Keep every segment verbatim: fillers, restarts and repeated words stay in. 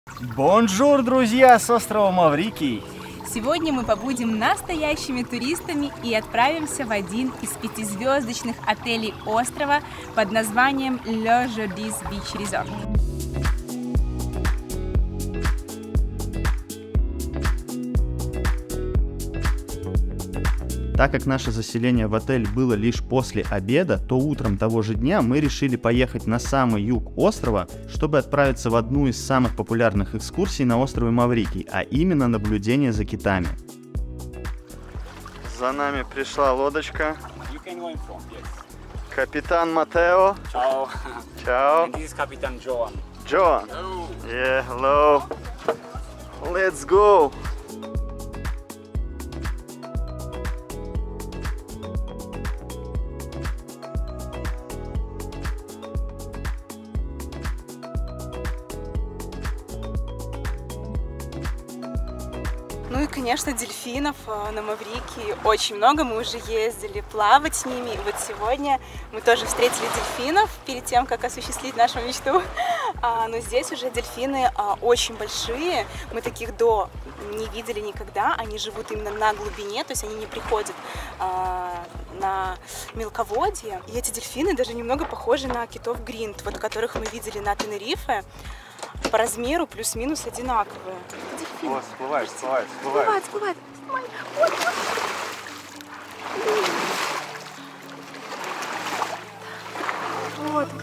Бонжур, друзья, с острова Маврикий! Сегодня мы побудем настоящими туристами и отправимся в один из пятизвездочных отелей острова под названием Le Jardis Beach Resort. Так как наше заселение в отель было лишь после обеда, то утром того же дня мы решили поехать на самый юг острова, чтобы отправиться в одну из самых популярных экскурсий на острове Маврикий, а именно наблюдение за китами. За нами пришла лодочка. Капитан Матео. Ciao. Ciao. And this is Captain Joan. Joan. Hello. Yeah, hello. Let's go. Ну и, конечно, дельфинов на Маврикии очень много, мы уже ездили плавать с ними, и вот сегодня мы тоже встретили дельфинов перед тем, как осуществить нашу мечту. А, но здесь уже дельфины а, очень большие, мы таких до не видели никогда, они живут именно на глубине, то есть они не приходят а, на мелководье. И эти дельфины даже немного похожи на китов гринд, вот которых мы видели на Тенерифе. По размеру плюс-минус одинаковые. О, всплывает, всплывает, всплывает. Всплывает, всплывает. Вот, вот. Вот.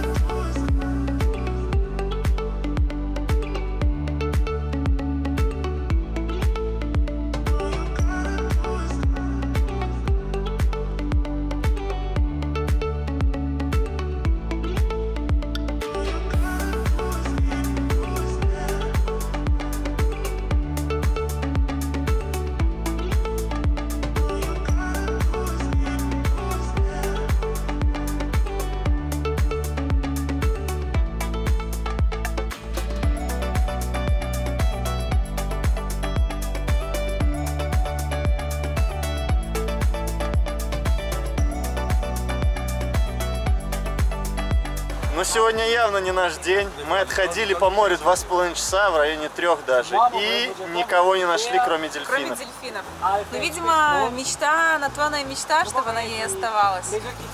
Но сегодня явно не наш день. Мы отходили по морю два с половиной часа, в районе трех даже, и никого не нашли, кроме дельфинов. Кроме дельфинов. Ну, видимо, мечта, натваная мечта, чтобы она ей оставалась.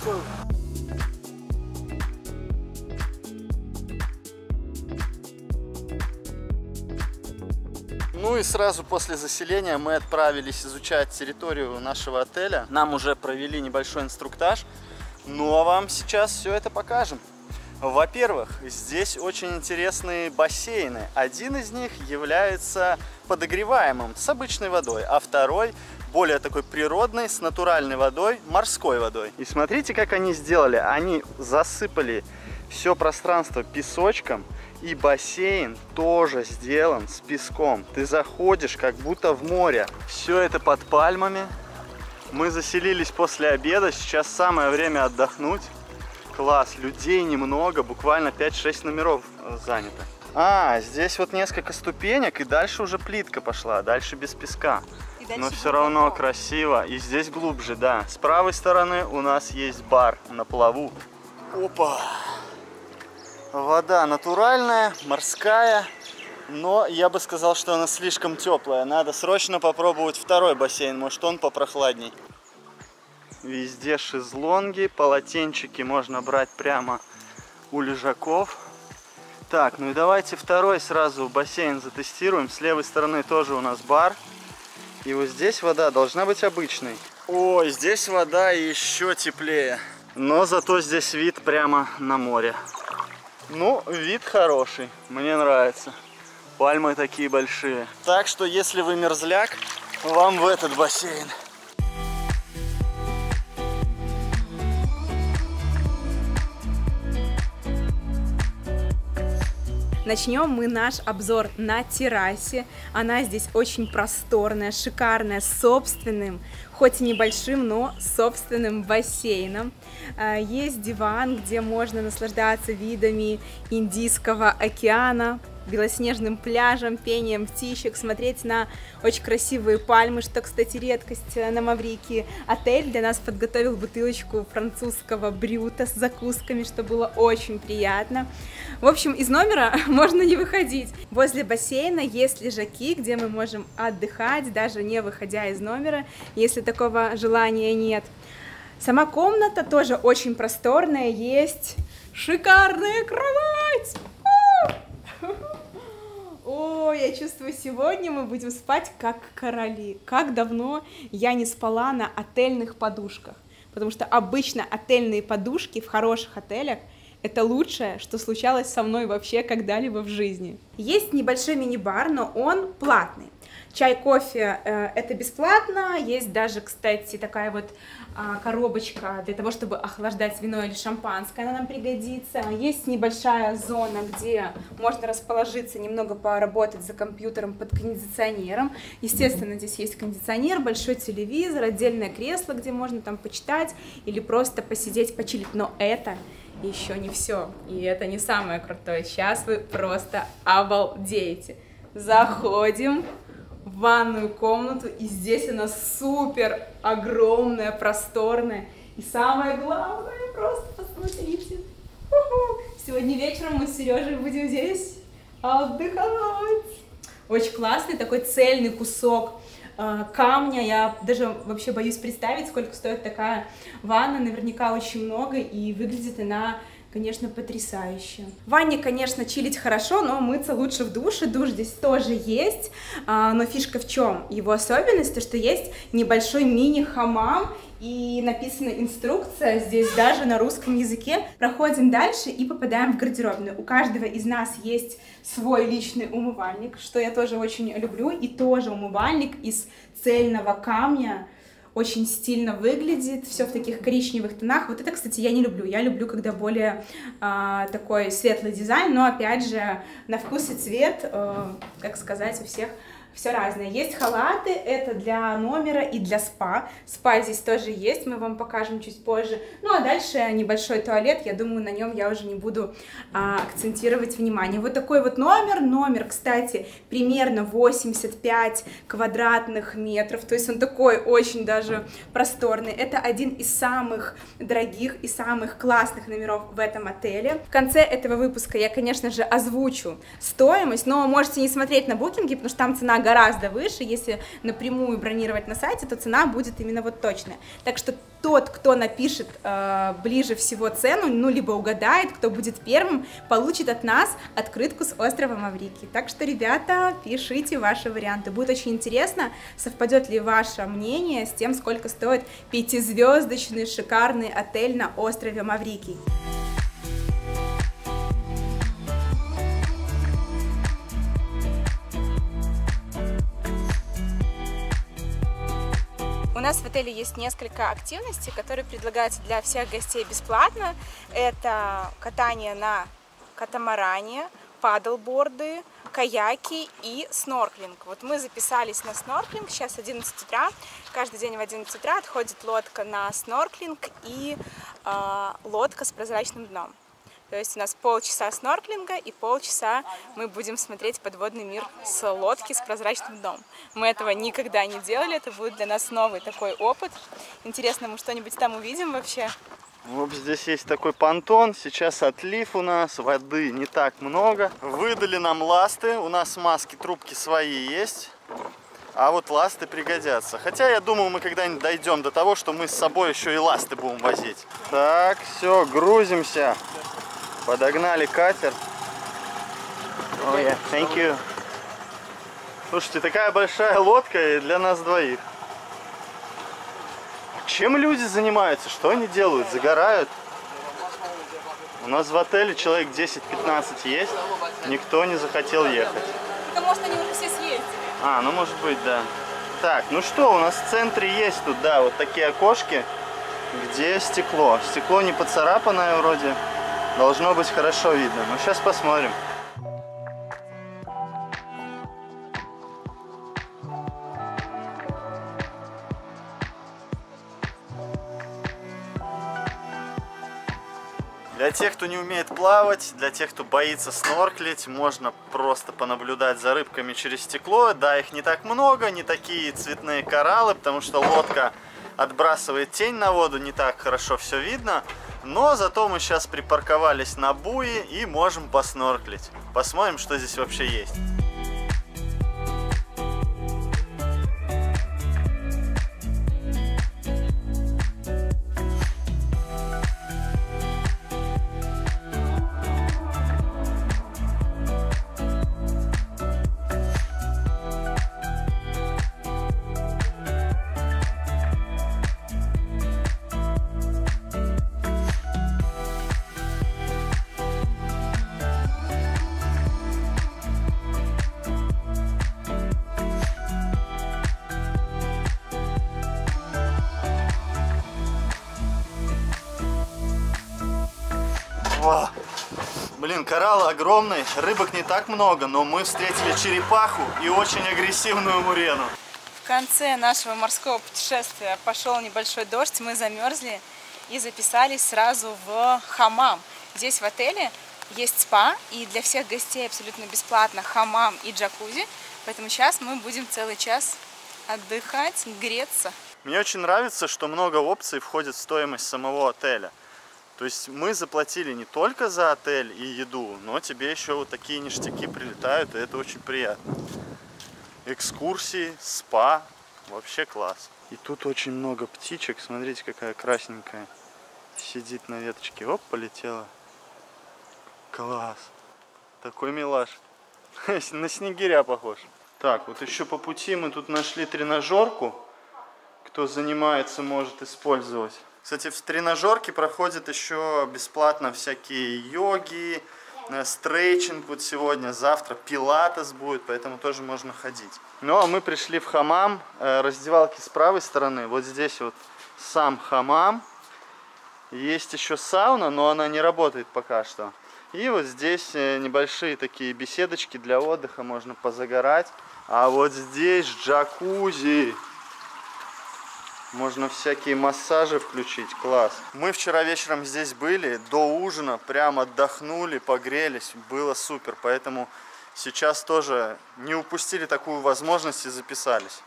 Ну и сразу после заселения мы отправились изучать территорию нашего отеля. Нам уже провели небольшой инструктаж, ну а вам сейчас все это покажем. Во-первых, здесь очень интересные бассейны. Один из них является подогреваемым с обычной водой, а второй более такой природный, с натуральной водой, морской водой. И смотрите, как они сделали. Они засыпали все пространство песочком, и бассейн тоже сделан с песком. Ты заходишь как будто в море. Все это под пальмами. Мы заселились после обеда, сейчас самое время отдохнуть. Класс, людей немного, буквально пять-шесть номеров занято. А, здесь вот несколько ступенек, и дальше уже плитка пошла, дальше без песка. Но все равно красиво. И здесь глубже, да. С правой стороны у нас есть бар на плаву. Опа! Вода натуральная, морская, но я бы сказал, что она слишком теплая. Надо срочно попробовать второй бассейн, может он попрохладней. Везде шезлонги, полотенчики можно брать прямо у лежаков. Так, ну и давайте второй сразу бассейн затестируем. С левой стороны тоже у нас бар. И вот здесь вода должна быть обычной. Ой, здесь вода еще теплее. Но зато здесь вид прямо на море. Ну, вид хороший, мне нравится. Пальмы такие большие. Так что, если вы мерзляк, вам в этот бассейн. Начнем мы наш обзор на террасе. Она здесь очень просторная, шикарная, с собственным, хоть и небольшим, но собственным бассейном. Есть диван, где можно наслаждаться видами Индийского океана. белоснежным пляжем, пением птичек, смотреть на очень красивые пальмы, что, кстати, редкость на Маврикии. Отель для нас подготовил бутылочку французского брюта с закусками, что было очень приятно. В общем, из номера можно не выходить. Возле бассейна есть лежаки, где мы можем отдыхать, даже не выходя из номера, если такого желания нет. Сама комната тоже очень просторная, есть шикарная кровать! О, я чувствую, сегодня мы будем спать как короли. Как давно я не спала на отельных подушках, потому что обычно отельные подушки в хороших отелях — это лучшее, что случалось со мной вообще когда-либо в жизни. Есть небольшой мини-бар, но он платный. Чай, кофе э, это бесплатно, есть даже, кстати, такая вот э, коробочка для того, чтобы охлаждать вино или шампанское, она нам пригодится. Есть небольшая зона, где можно расположиться, немного поработать за компьютером под кондиционером. Естественно, здесь есть кондиционер, большой телевизор, отдельное кресло, где можно там почитать или просто посидеть, почилить, но это еще не все, и это не самое крутое. Сейчас вы просто обалдеете. Заходим в ванную комнату, и здесь она супер огромная, просторная. И самое главное, просто посмотрите. У-ху. Сегодня вечером мы с Сережей будем здесь отдыхать. Очень классный такой цельный кусок э, камня. Я даже вообще боюсь представить, сколько стоит такая ванна. Наверняка очень много, и выглядит она, конечно, потрясающе. В ванне, конечно, чилить хорошо, но мыться лучше в душе. Душ здесь тоже есть, но фишка в чем? Его особенность, то что есть небольшой мини-хамам, и написана инструкция здесь даже на русском языке. Проходим дальше и попадаем в гардеробную. У каждого из нас есть свой личный умывальник, что я тоже очень люблю, и тоже умывальник из цельного камня. Очень стильно выглядит, все в таких коричневых тонах. Вот это, кстати, я не люблю. Я люблю, когда более э, такой светлый дизайн, но, опять же, на вкус и цвет, э, как сказать, у всех все разное. Есть халаты, это для номера и для спа. Спа здесь тоже есть, мы вам покажем чуть позже. Ну, а дальше небольшой туалет, я думаю, на нем я уже не буду а, акцентировать внимание. Вот такой вот номер. Номер, кстати, примерно восемьдесят пять квадратных метров, то есть он такой очень даже просторный. Это один из самых дорогих и самых классных номеров в этом отеле. В конце этого выпуска я, конечно же, озвучу стоимость, но можете не смотреть на букинге, потому что там цена гораздо выше. Если напрямую бронировать на сайте, то цена будет именно вот точная. Так что тот, кто напишет э, ближе всего цену, ну, либо угадает, кто будет первым, получит от нас открытку с острова Маврикий. Так что, ребята, пишите ваши варианты. Будет очень интересно, совпадет ли ваше мнение с тем, сколько стоит пятизвездочный шикарный отель на острове Маврикий. У нас в отеле есть несколько активностей, которые предлагаются для всех гостей бесплатно. Это катание на катамаране, падлборды, каяки и снорклинг. Вот мы записались на снорклинг, сейчас одиннадцать утра. Каждый день в одиннадцать утра отходит лодка на снорклинг и э, лодка с прозрачным дном. То есть у нас полчаса снорклинга и полчаса мы будем смотреть подводный мир с лодки с прозрачным дном. Мы этого никогда не делали, это будет для нас новый такой опыт. Интересно, мы что-нибудь там увидим вообще? Вот здесь есть такой понтон, сейчас отлив у нас, воды не так много. Выдали нам ласты, у нас маски, трубки свои есть, а вот ласты пригодятся. Хотя я думаю, мы когда-нибудь дойдем до того, что мы с собой еще и ласты будем возить. Так, все, грузимся. Подогнали катер. Oh, yeah. Thank you. Слушайте, такая большая лодка для нас двоих. Чем люди занимаются? Что они делают? Загорают? У нас в отеле человек десять-пятнадцать есть. Никто не захотел ехать. Это может они уже все съездили. А, ну может быть, да. Так, ну что, у нас в центре есть тут, да, вот такие окошки, где стекло. Стекло не поцарапанное вроде. Должно быть хорошо видно. Но сейчас посмотрим. Для тех, кто не умеет плавать, для тех, кто боится снорклить, можно просто понаблюдать за рыбками через стекло. Да, их не так много, не такие цветные кораллы, потому что лодка отбрасывает тень на воду, не так хорошо все видно. Но зато мы сейчас припарковались на буе и можем поснорклить. Посмотрим, что здесь вообще есть. Вау. Блин, кораллы огромные, рыбок не так много, но мы встретили черепаху и очень агрессивную мурену. В конце нашего морского путешествия пошел небольшой дождь, мы замерзли и записались сразу в хамам. Здесь в отеле есть спа, и для всех гостей абсолютно бесплатно хамам и джакузи, поэтому сейчас мы будем целый час отдыхать, греться. Мне очень нравится, что много опций входит в стоимость самого отеля. То есть мы заплатили не только за отель и еду, но тебе еще вот такие ништяки прилетают, и это очень приятно. Экскурсии, спа, вообще класс. И тут очень много птичек, смотрите, какая красненькая сидит на веточке. Оп, полетела. Класс. Такой милаш. На снегиря похож. Так, вот еще по пути мы тут нашли тренажерку. Кто занимается, может использовать. Кстати, в тренажерке проходят еще бесплатно всякие йоги, стрейчинг вот сегодня, завтра пилатес будет, поэтому тоже можно ходить. Ну а мы пришли в хамам, раздевалки с правой стороны, вот здесь вот сам хамам. Есть еще сауна, но она не работает пока что. И вот здесь небольшие такие беседочки для отдыха, можно позагорать. А вот здесь джакузи. Можно всякие массажи включить, класс. Мы вчера вечером здесь были, до ужина, прям отдохнули, погрелись, было супер. Поэтому сейчас тоже не упустили такую возможность и записались.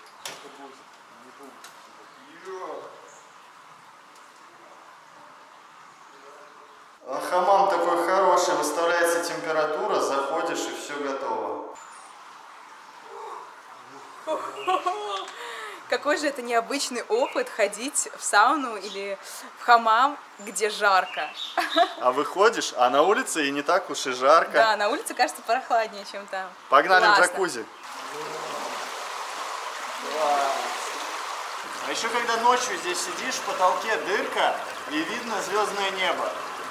Хамам такой хороший, выставляется температура, заходишь и все готово. Какой же это необычный опыт ходить в сауну или в хамам, где жарко. А выходишь, а на улице и не так уж и жарко. Да, на улице кажется прохладнее, чем там. Погнали Классно. в джакузи. А еще когда ночью здесь сидишь, в потолке дырка и видно звездное небо.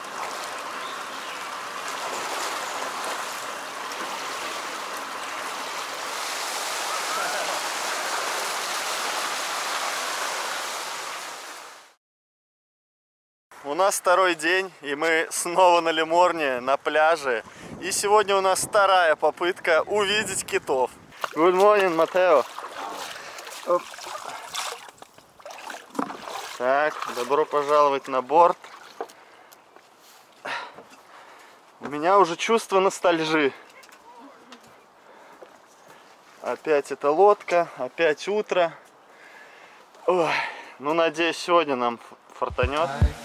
У нас второй день, и мы снова на Лиморне, на пляже. И сегодня у нас вторая попытка увидеть китов. Good morning, Матео. Оп. Так, добро пожаловать на борт. У меня уже чувство ностальжи. Опять эта лодка, опять утро. Ой, ну, надеюсь, сегодня нам фартанет.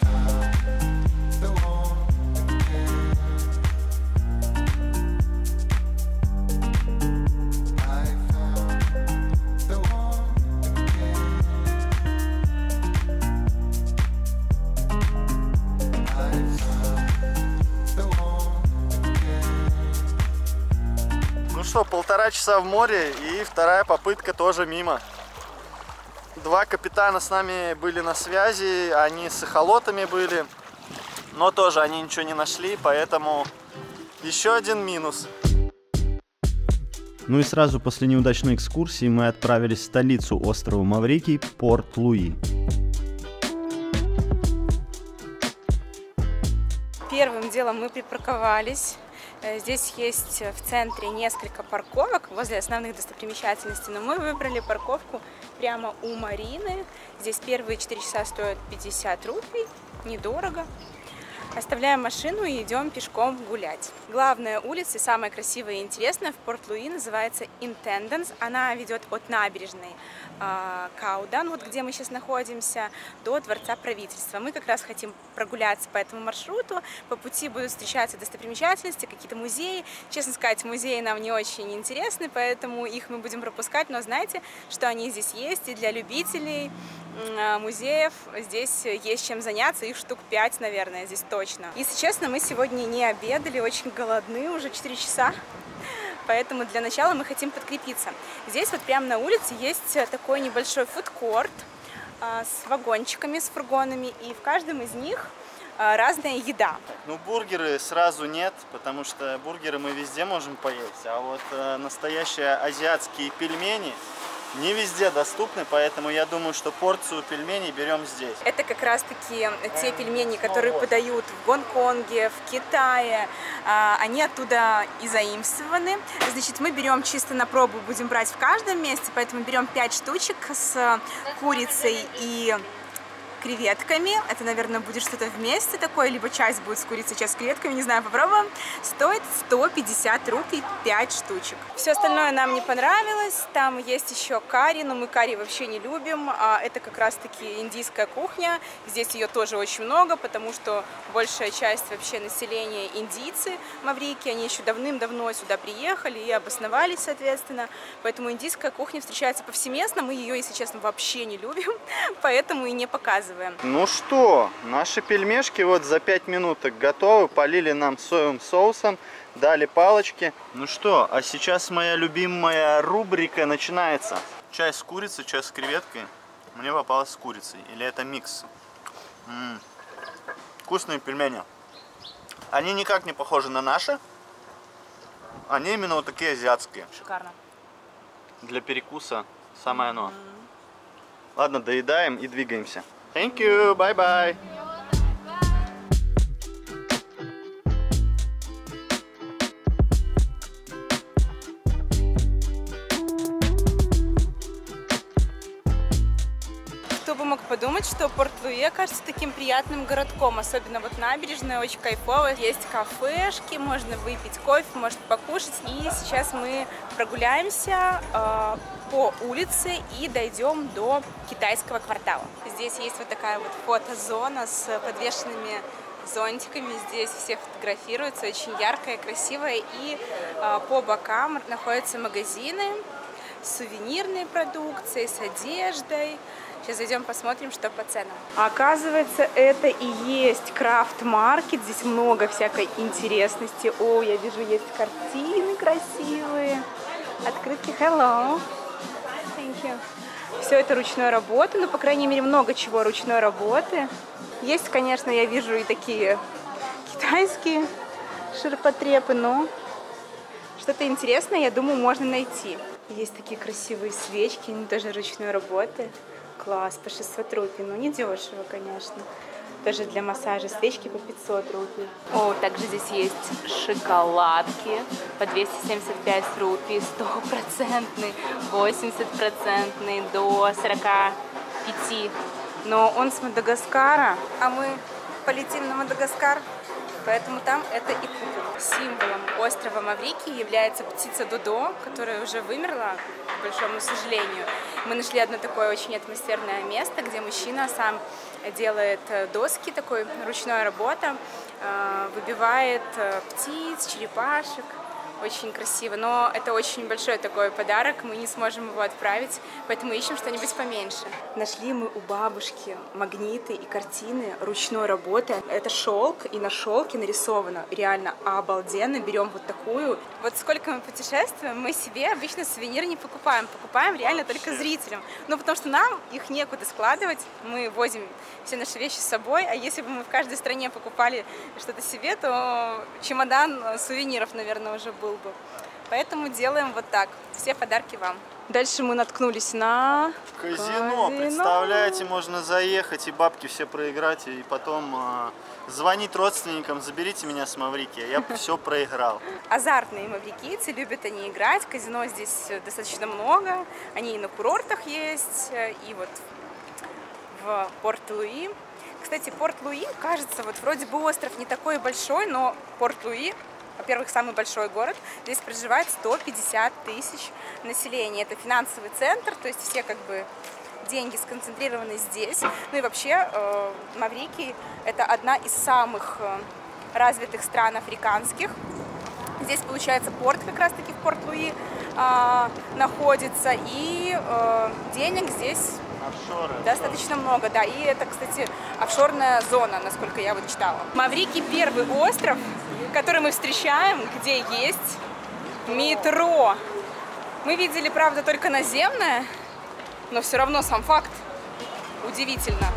Что, полтора часа в море, и вторая попытка тоже мимо. Два капитана с нами были на связи, они с эхолотами были, но тоже они ничего не нашли, поэтому еще один минус. Ну и сразу после неудачной экскурсии мы отправились в столицу острова Маврикий, Порт-Луи. Первым делом мы припарковались. Здесь есть в центре несколько парковок возле основных достопримечательностей, но мы выбрали парковку прямо у марины. Здесь первые четыре часа стоят пятьдесят рупий, недорого. Оставляем машину и идем пешком гулять. Главная улица, самая красивая и интересная в Порт-Луи, называется Intendance. Она ведет от набережной э, Каудан, вот где мы сейчас находимся, до Дворца правительства. Мы как раз хотим прогуляться по этому маршруту. По пути будут встречаться достопримечательности, какие-то музеи. Честно сказать, музеи нам не очень интересны, поэтому их мы будем пропускать. Но знаете, что они здесь есть, и для любителей э, музеев здесь есть чем заняться. Их штук пять, наверное, здесь точно. Если честно, мы сегодня не обедали, очень голодны, уже четыре часа, поэтому для начала мы хотим подкрепиться. Здесь вот прямо на улице есть такой небольшой фудкорт а, с вагончиками, с фургонами, и в каждом из них а, разная еда. Ну, бургеры сразу нет, потому что бургеры мы везде можем поесть, а вот э, настоящие азиатские пельмени не везде доступны, поэтому я думаю, что порцию пельменей берем здесь. Это как раз-таки те пельмени, которые подают в Гонконге, в Китае. Они оттуда и заимствованы. Значит, мы берем чисто на пробу, будем брать в каждом месте, поэтому берем пять штучек с курицей и креветками. Это, наверное, будет что-то вместе такое, либо часть будет с курицей, часть с креветками, не знаю, попробуем. Стоит сто пятьдесят рупий пять штучек. Все остальное нам не понравилось. Там есть еще карри, но мы карри вообще не любим. Это как раз-таки индийская кухня. Здесь ее тоже очень много, потому что большая часть вообще населения индийцы Маврикии. Они еще давным-давно сюда приехали и обосновались, соответственно. Поэтому индийская кухня встречается повсеместно. Мы ее, если честно, вообще не любим, поэтому и не показываем. Ну что, наши пельмешки вот за пять минуток готовы, полили нам соевым соусом, дали палочки. Ну что, а сейчас моя любимая рубрика начинается. Часть с курицей, часть с креветкой. Мне попалось с курицей, или это микс. М-м. Вкусные пельмени. Они никак не похожи на наши, они именно вот такие азиатские. Шикарно. Для перекуса самое оно. Mm-hmm. Ладно, доедаем и двигаемся. Thank you, bye-bye. Кто бы мог подумать, что Порт-Луи окажется таким приятным городком, особенно вот набережная, очень кайфовая. Есть кафешки, можно выпить кофе, можно покушать. И сейчас мы прогуляемся э, по улице и дойдем до китайского квартала. Здесь есть вот такая вот фотозона с подвешенными зонтиками. Здесь все фотографируются, очень яркая, красивая. И э, по бокам находятся магазины с сувенирной продукцией, с одеждой. Сейчас зайдем, посмотрим, что по ценам. Оказывается, это и есть крафт-маркет. Здесь много всякой интересности. О, я вижу, есть картины красивые. Открытки hello. Thank you. Все это ручной работы, ну, по крайней мере, много чего ручной работы. Есть, конечно, я вижу и такие китайские ширпотребы, но что-то интересное, я думаю, можно найти. Есть такие красивые свечки, они тоже ручной работы. Класс, по шестьсот рупий, ну не дешево, конечно. Тоже для массажа свечки по пятьсот рупий. О, также здесь есть шоколадки по двести семьдесят пять рупий, стопроцентный, восемьдесят процентный, до сорока пяти. Но он с Мадагаскара, а мы полетим на Мадагаскар, поэтому там это и купим. Символом острова Маврикии является птица Додо, которая уже вымерла, к большому сожалению. Мы нашли одно такое очень атмосферное место, где мужчина сам делает доски, такой ручная работа, выбивает птиц, черепашек. Очень красиво, но это очень большой такой подарок, мы не сможем его отправить, поэтому ищем что-нибудь поменьше. Нашли мы у бабушки магниты и картины ручной работы. Это шелк, и на шелке нарисовано реально обалденно. Берем вот такую. Вот сколько мы путешествуем, мы себе обычно сувениры не покупаем, покупаем реально только зрителям. Ну, потому что нам их некуда складывать, мы возим все наши вещи с собой, а если бы мы в каждой стране покупали что-то себе, то чемодан сувениров, наверное, уже был бы. Поэтому делаем вот так. Все подарки вам. Дальше мы наткнулись на казино. казино. Представляете, можно заехать и бабки все проиграть, и потом э, звонить родственникам: заберите меня с Маврикии, я все проиграл. Азартные маврикийцы, любят они играть. Казино здесь достаточно много. Они и на курортах есть, и вот в Порт-Луи. Кстати, Порт-Луи, кажется, вот вроде бы остров не такой большой, но Порт-Луи, во-первых, самый большой город, здесь проживает сто пятьдесят тысяч населения. Это финансовый центр, то есть все как бы деньги сконцентрированы здесь. Ну и вообще э, Маврикий – это одна из самых э, развитых стран африканских. Здесь, получается, порт как раз-таки в Порт-Луи э, находится, и э, денег здесь Офшоры, достаточно много, да. И это, кстати, офшорная зона, насколько я вот читала. Маврикий – первый остров, который мы встречаем, где есть метро. Мы видели, правда, только наземное, но все равно сам факт удивительно.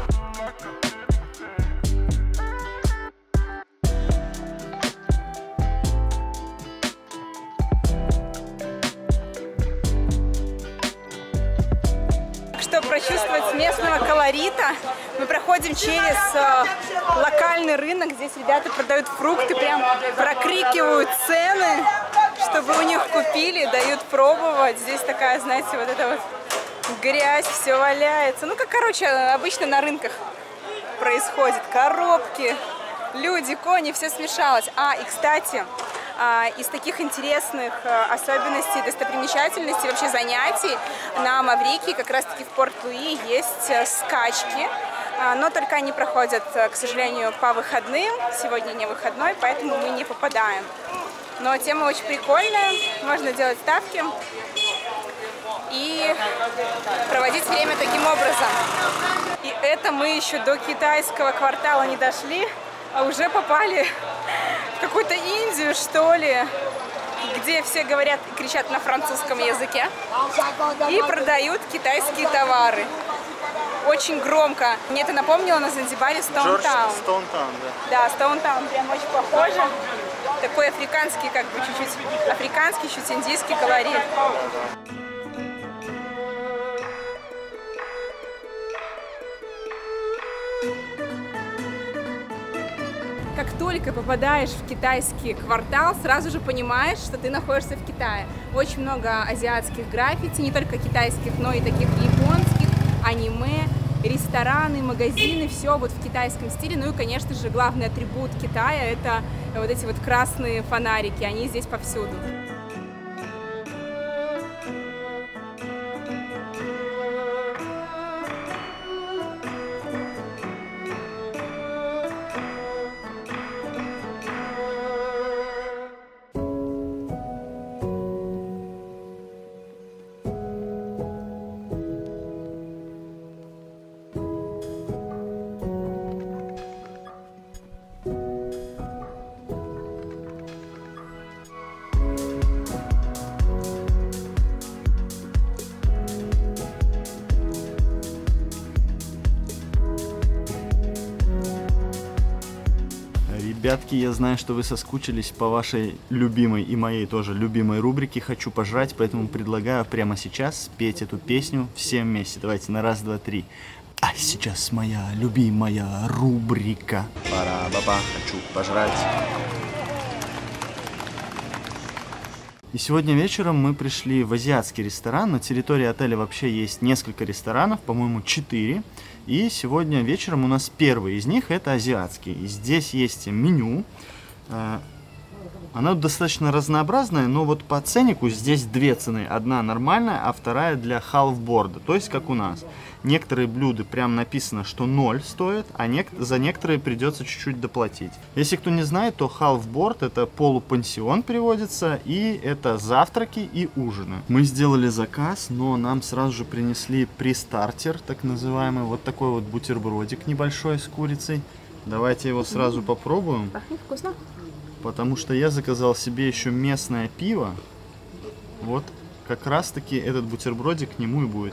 Чтобы прочувствовать местного колорита, мы проходим через э, локальный рынок. Здесь ребята продают фрукты, прям прокрикивают цены, чтобы у них купили, дают пробовать. Здесь такая, знаете, вот эта вот грязь, все валяется. Ну, как, короче, обычно на рынках происходит. Коробки, люди, кони, все смешалось. А, и, кстати, из таких интересных особенностей, достопримечательностей, вообще занятий на Маврикии, как раз-таки в Порт-Луи, есть скачки. Но только они проходят, к сожалению, по выходным. Сегодня не выходной, поэтому мы не попадаем. Но тема очень прикольная. Можно делать ставки и проводить время таким образом. И это мы еще до китайского квартала не дошли, а уже попали в какую-то Индию, что ли, где все говорят и кричат на французском языке и продают китайские товары. Очень громко. Мне это напомнило на Занзибаре Стоунтаун. Стоунтаун, да. Да, Стоунтаун прям очень похоже. Такой африканский, как бы чуть-чуть африканский, чуть индийский колорит. Как только попадаешь в китайский квартал, сразу же понимаешь, что ты находишься в Китае. Очень много азиатских граффити, не только китайских, но и таких японских, аниме, рестораны, магазины, все вот в китайском стиле. Ну и, конечно же, главный атрибут Китая – это вот эти вот красные фонарики, они здесь повсюду. Ребятки, я знаю, что вы соскучились по вашей любимой и моей тоже любимой рубрике «Хочу пожрать», поэтому предлагаю прямо сейчас спеть эту песню всем вместе. Давайте на раз, два, три. А сейчас моя любимая рубрика. Пара-ба-ба, хочу пожрать. И сегодня вечером мы пришли в азиатский ресторан. На территории отеля вообще есть несколько ресторанов, по-моему, четыре. И сегодня вечером у нас первый из них это азиатский. И здесь есть меню. Оно достаточно разнообразное, но вот по ценнику здесь две цены. Одна нормальная, а вторая для халфборда, то есть как у нас. Некоторые блюда прям написано, что ноль стоят, а нек за некоторые придется чуть-чуть доплатить. Если кто не знает, то халфборд это полупансион переводится, и это завтраки и ужины. Мы сделали заказ, но нам сразу же принесли пристартер, так называемый, вот такой вот бутербродик небольшой с курицей. Давайте его сразу попробуем. Пахнет вкусно. Потому что я заказал себе еще местное пиво. Вот как раз таки этот бутербродик к нему и будет.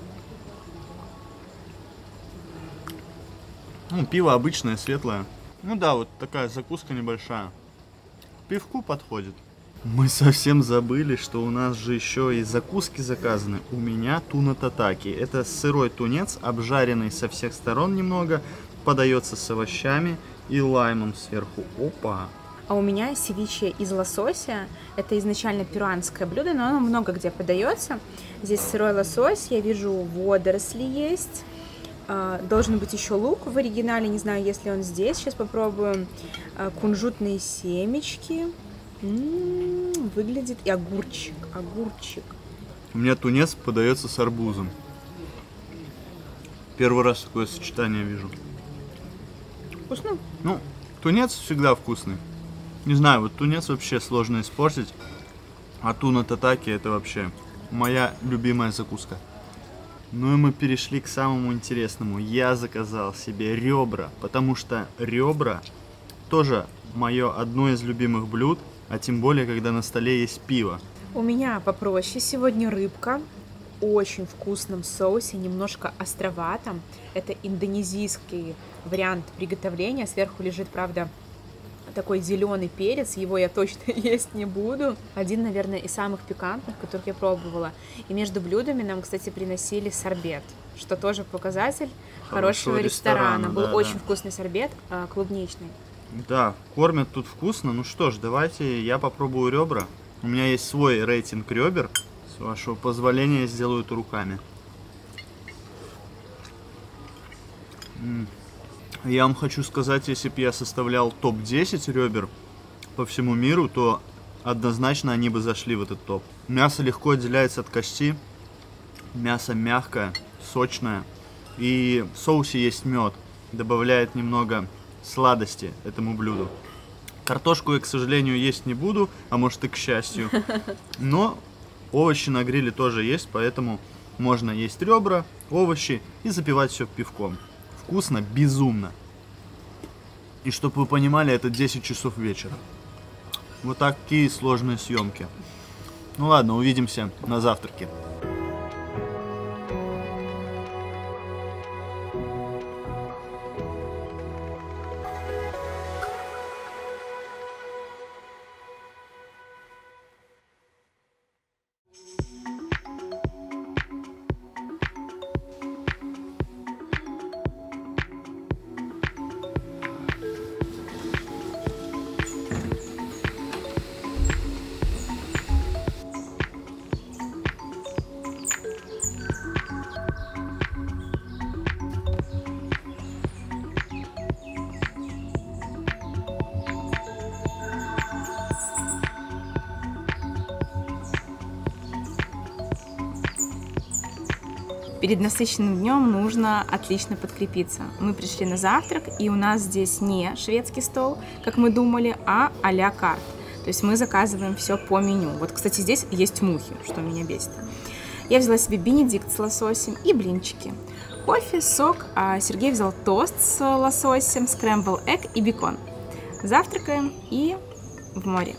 Ну, пиво обычное, светлое. Ну да, вот такая закуска небольшая. Пивку подходит. Мы совсем забыли, что у нас же еще и закуски заказаны. У меня туна татаки. Это сырой тунец, обжаренный со всех сторон немного. Подается с овощами и лаймом сверху. Опа! А у меня севиче из лосося. Это изначально перуанское блюдо, но оно много где подается. Здесь сырой лосось, я вижу водоросли есть. Должен быть еще лук в оригинале, не знаю, если он здесь. Сейчас попробуем. Кунжутные семечки. М-м, выглядит и огурчик, огурчик. У меня тунец подается с арбузом. Первый раз такое сочетание вижу. Вкусно? Ну, тунец всегда вкусный. Не знаю, вот тунец вообще сложно испортить. А туна татаки это вообще моя любимая закуска. Ну и мы перешли к самому интересному. Я заказал себе ребра, потому что ребра тоже мое одно из любимых блюд, а тем более, когда на столе есть пиво. У меня попроще сегодня рыбка в очень вкусном соусе, немножко островатом. Это индонезийский вариант приготовления. Сверху лежит, правда, такой зеленый перец, его я точно есть не буду. Один, наверное, из самых пикантных, которых я пробовала. И между блюдами нам, кстати, приносили сорбет, что тоже показатель хорошего, хорошего ресторана. ресторана. Был да, очень да. вкусный сорбет, клубничный. Да, кормят тут вкусно. Ну что ж, давайте я попробую ребра. У меня есть свой рейтинг ребер. С вашего позволения я сделаю это руками. М-м. Я вам хочу сказать, если бы я составлял топ десять ребер по всему миру, то однозначно они бы зашли в этот топ. Мясо легко отделяется от кости, мясо мягкое, сочное, и в соусе есть мед, добавляет немного сладости этому блюду. Картошку я, к сожалению, есть не буду, а может и к счастью, но овощи на гриле тоже есть, поэтому можно есть ребра, овощи и запивать все пивком. Вкусно, безумно. И чтобы вы понимали, это десять часов вечера. Вот такие сложные съемки. Ну ладно, увидимся на завтраке. Перед насыщенным днем нужно отлично подкрепиться. Мы пришли на завтрак, и у нас здесь не шведский стол, как мы думали, а а-ля карт. То есть мы заказываем все по меню. Вот, кстати, здесь есть мухи, что меня бесит. Я взяла себе бенедикт с лососем и блинчики. Кофе, сок, а Сергей взял тост с лососем, скрэмбл эгг и бекон. Завтракаем и в море.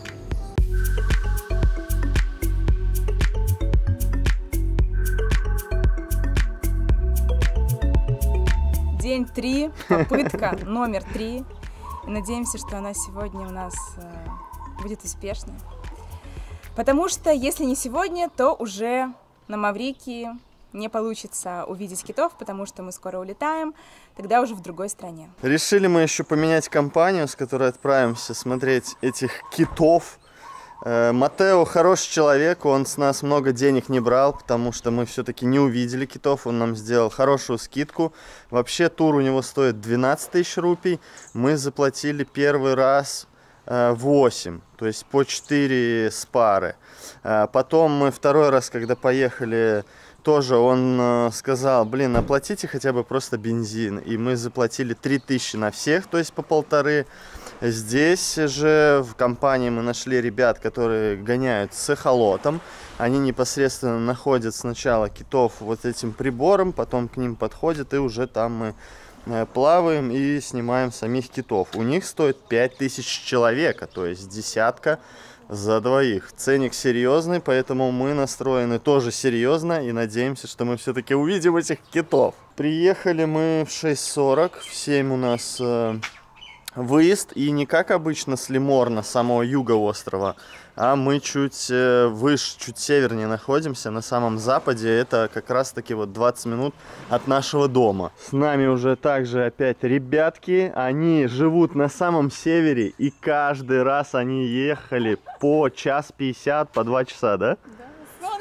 День три, попытка номер три. И надеемся, что она сегодня у нас э, будет успешной. Потому что если не сегодня, то уже на Маврикии не получится увидеть китов, потому что мы скоро улетаем, тогда уже в другой стране. Решили мы еще поменять компанию, с которой отправимся смотреть этих китов. Матео хороший человек, он с нас много денег не брал, потому что мы все-таки не увидели китов, он нам сделал хорошую скидку. Вообще тур у него стоит двенадцать тысяч рупий, мы заплатили первый раз восемь, то есть по четыре с пары. Потом мы второй раз, когда поехали, тоже он сказал, блин, оплатите хотя бы просто бензин, и мы заплатили три тысячи на всех, то есть по полторы. Здесь же в компании мы нашли ребят, которые гоняют с эхолотом. Они непосредственно находят сначала китов вот этим прибором, потом к ним подходят, и уже там мы плаваем и снимаем самих китов. У них стоит пять тысяч человека, то есть десятка за двоих. Ценник серьезный, поэтому мы настроены тоже серьезно и надеемся, что мы все-таки увидим этих китов. Приехали мы в шесть сорок, в семь у нас выезд, и не как обычно с Лиморна, самого юга острова, а мы чуть выше, чуть севернее находимся, на самом западе. Это как раз таки вот двадцать минут от нашего дома. С нами уже также опять ребятки, они живут на самом севере, и каждый раз они ехали по час пятьдесят, по два часа, да? Да,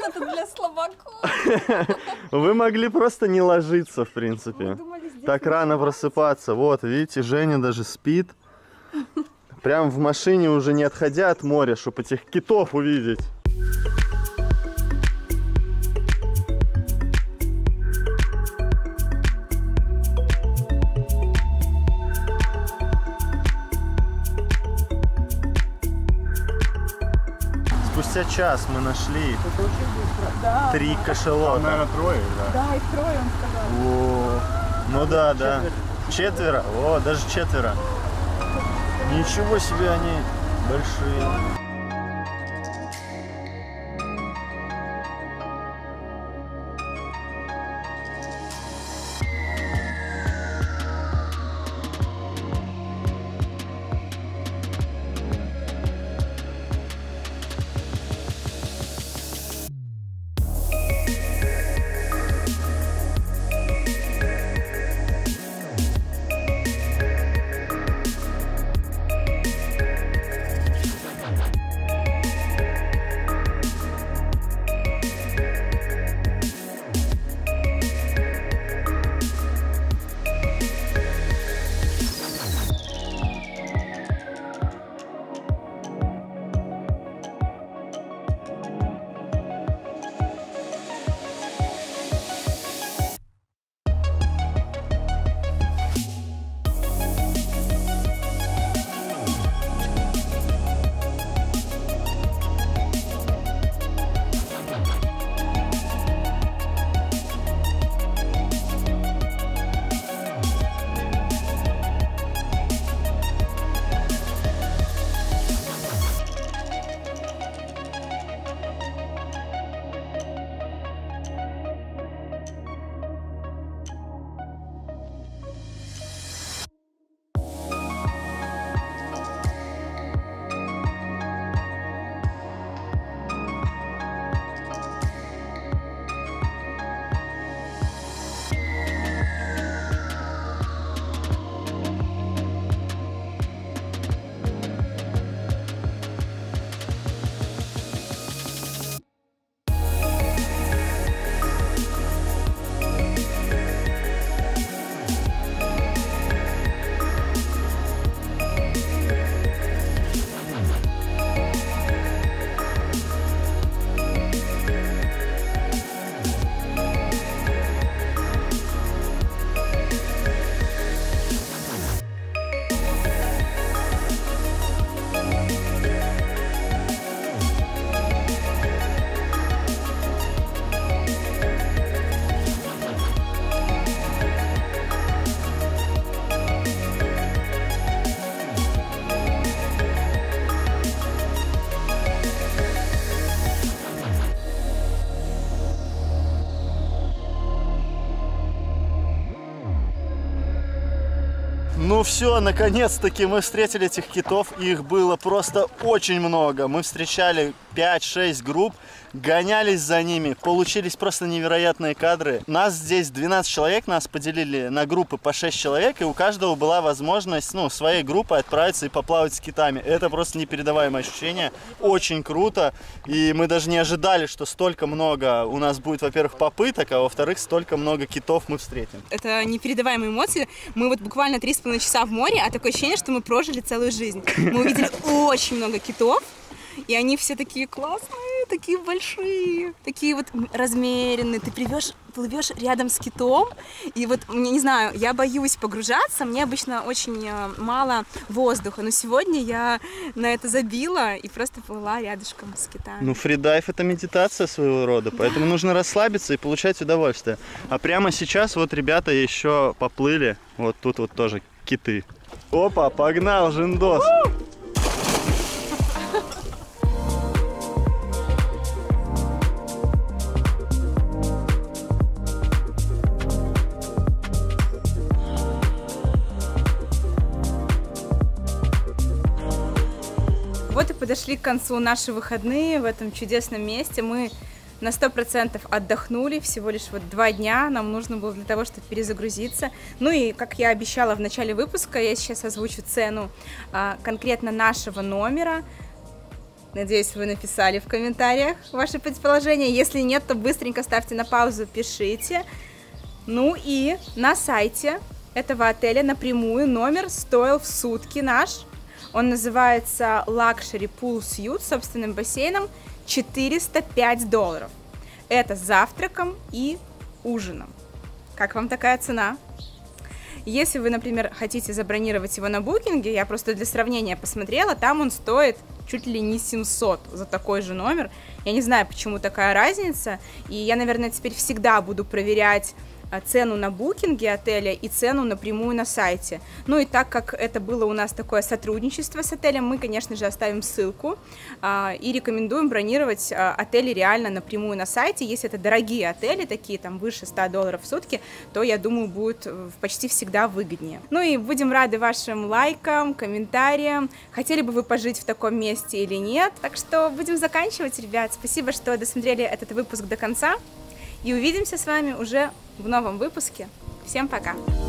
это для слабаков. Вы могли просто не ложиться, в принципе. Так рано просыпаться. Вот, видите, Женя даже спит. Прям в машине уже не отходя от моря, чтобы этих китов увидеть. Спустя час мы нашли Да. три кашалота. Наверное, трое, да. Да, их трое, он сказал. О, ну да, да. Четверо. О, даже четверо. Ничего себе, они большие. Ну все, наконец-таки мы встретили этих китов, их было просто очень много. Мы встречали пять-шесть групп, гонялись за ними, получились просто невероятные кадры. Нас здесь двенадцать человек, нас поделили на группы по шесть человек, и у каждого была возможность, ну, своей группой отправиться и поплавать с китами. Это просто непередаваемое ощущение, очень круто, и мы даже не ожидали, что столько много у нас будет, во-первых, попыток, а во-вторых, столько много китов мы встретим. Это непередаваемые эмоции. Мы вот буквально три с половиной часа в море, а такое ощущение, что мы прожили целую жизнь. Мы увидели очень много китов, и они все такие классные, такие большие, такие вот размеренные. Ты плывешь, плывешь рядом с китом, и вот, я не знаю, я боюсь погружаться, мне обычно очень мало воздуха, но сегодня я на это забила и просто плыла рядышком с китами. Ну, фридайв — это медитация своего рода, поэтому нужно расслабиться и получать удовольствие. А прямо сейчас вот ребята еще поплыли, вот тут вот тоже киты. Опа, погнал, Жендос! Вот и подошли к концу наши выходные в этом чудесном месте. Мы на сто процентов отдохнули, всего лишь вот два дня нам нужно было для того, чтобы перезагрузиться. Ну и, как я обещала в начале выпуска, я сейчас озвучу цену а, конкретно нашего номера. Надеюсь, вы написали в комментариях ваши предположения. Если нет, то быстренько ставьте на паузу, пишите. Ну и на сайте этого отеля напрямую номер стоил в сутки наш. Он называется Luxury Pool Suite с собственным бассейном, четыреста пять долларов. Это с завтраком и ужином. Как вам такая цена? Если вы, например, хотите забронировать его на букинге, я просто для сравнения посмотрела, там он стоит чуть ли не семьсот за такой же номер. Я не знаю, почему такая разница, и я, наверное, теперь всегда буду проверять цену на букинге отеля и цену напрямую на сайте. Ну и так как это было у нас такое сотрудничество с отелем, мы, конечно же, оставим ссылку а, и рекомендуем бронировать а, отели реально напрямую на сайте. Если это дорогие отели, такие там выше ста долларов в сутки, то, я думаю, будет почти всегда выгоднее. Ну и будем рады вашим лайкам, комментариям. Хотели бы вы пожить в таком месте или нет? Так что будем заканчивать, ребят. Спасибо, что досмотрели этот выпуск до конца. И увидимся с вами уже в новом выпуске. Всем пока!